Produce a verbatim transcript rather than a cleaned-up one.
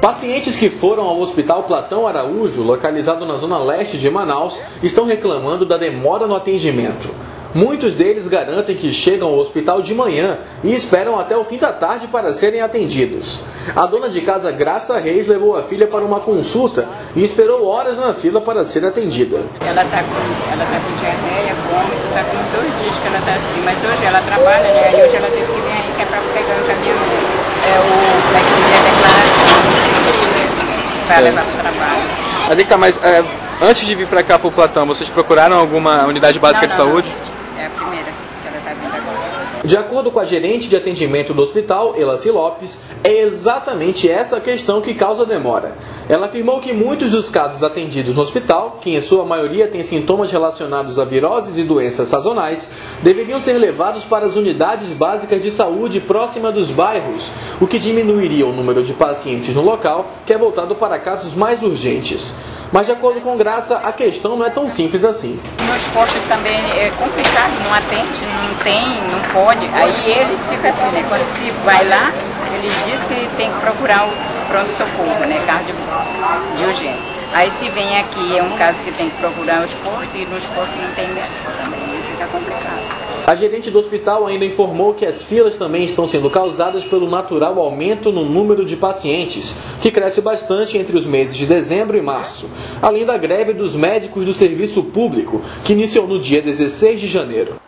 Pacientes que foram ao Hospital Platão Araújo, localizado na zona leste de Manaus, estão reclamando da demora no atendimento. Muitos deles garantem que chegam ao hospital de manhã e esperam até o fim da tarde para serem atendidos. A dona de casa Graça Reis levou a filha para uma consulta e esperou horas na fila para ser atendida. Ela está com, ela tá com diarreia, vômito, está com dois dias que ela está assim, mas hoje ela trabalha, né? E hoje ela teve que vir aí, que é para pegar o caminhão. É o daqui é declaração para levar para o trabalho. Mas aí tá, mas é, antes de vir para cá para o Platão, vocês procuraram alguma unidade básica não, de não, saúde? Não. É a primeira que ela está vindo agora. De acordo com a gerente de atendimento do hospital, Elaci Lopes, é exatamente essa questão que causa demora. Ela afirmou que muitos dos casos atendidos no hospital, que em sua maioria têm sintomas relacionados a viroses e doenças sazonais, deveriam ser levados para as unidades básicas de saúde próxima dos bairros, o que diminuiria o número de pacientes no local, que é voltado para casos mais urgentes. Mas, de acordo com Graça, a questão não é tão simples assim. Nos postos também é complicado, não atende, não tem, não pode. Aí eles ficam assim, né? Quando se vai lá, eles dizem que tem que procurar o pronto-socorro, né? Carro de, de urgência. Aí se vem aqui, é um caso que tem que procurar os postos e nos postos não tem médico também, fica complicado. A gerente do hospital ainda informou que as filas também estão sendo causadas pelo natural aumento no número de pacientes, que cresce bastante entre os meses de dezembro e março, além da greve dos médicos do serviço público, que iniciou no dia dezesseis de janeiro.